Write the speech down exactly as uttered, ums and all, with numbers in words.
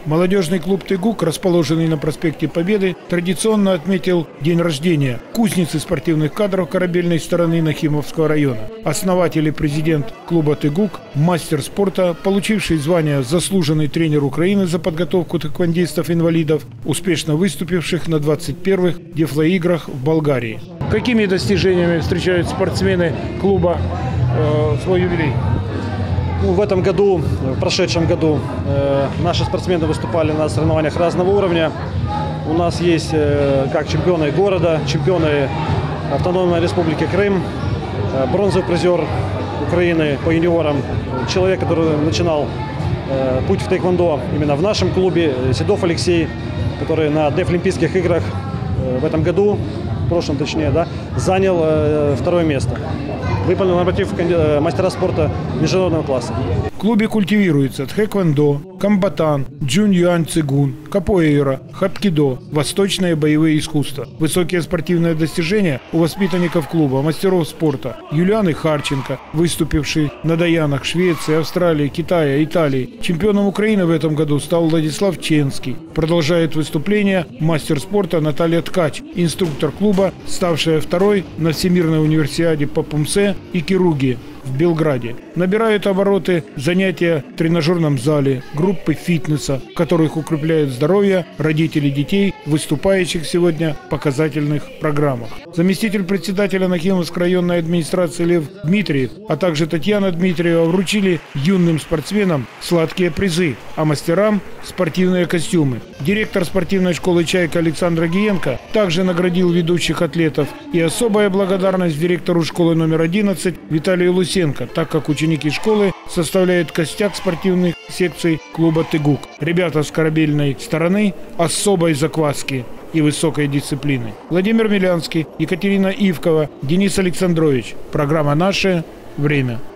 Молодежный клуб «Тыгук», расположенный на проспекте Победы, традиционно отметил день рождения кузницы спортивных кадров корабельной стороны Нахимовского района. Основатель и президент клуба «Тыгук», мастер спорта, получивший звание «Заслуженный тренер Украины» за подготовку тэквондистов-инвалидов, успешно выступивших на двадцать первых Дефлоиграх в Болгарии. Какими достижениями встречают спортсмены клуба э, свой юбилей? Ну, в этом году, в прошедшем году, э, наши спортсмены выступали на соревнованиях разного уровня. У нас есть э, как чемпионы города, чемпионы Автономной Республики Крым, э, бронзовый призер Украины по юниорам, человек, который начинал э, путь в тэквондо именно в нашем клубе, Седов Алексей, который на Дефлимпийских играх э, в этом году, в прошлом точнее, да, занял э, второе место. Выполнил норматив мастера спорта международного класса. В клубе культивируется тхэквондо, камбатан, джунь-юань цигун, капоэйра, хапкидо, восточные боевые искусства. Высокие спортивные достижения у воспитанников клуба, мастеров спорта Юлианы Харченко, выступивший на Даянах Швеции, Австралии, Китая, Италии. Чемпионом Украины в этом году стал Владислав Ченский. Продолжает выступление мастер спорта Наталья Ткач, инструктор клуба, ставшая второй на Всемирной универсиаде по пумсе и кируги в Белграде. Набирают обороты занятия в тренажерном зале, группы фитнеса, в которых укрепляют здоровье родителей детей, выступающих сегодня в показательных программах. Заместитель председателя Нахимовской районной администрации Лев Дмитриев, а также Татьяна Дмитриева вручили юным спортсменам сладкие призы, а мастерам – спортивные костюмы. Директор спортивной школы «Чайка» Александр Гиенко также наградил ведущих атлетов. И особая благодарность директору школы номер одиннадцать Виталию Лысенко, так как ученики школы составляют костяк спортивных секций клуба «Тыгук». Ребята с корабельной стороны особой закваски и высокой дисциплины. Владимир Милянский, Екатерина Ивкова, Денис Александрович. Программа «Наше время».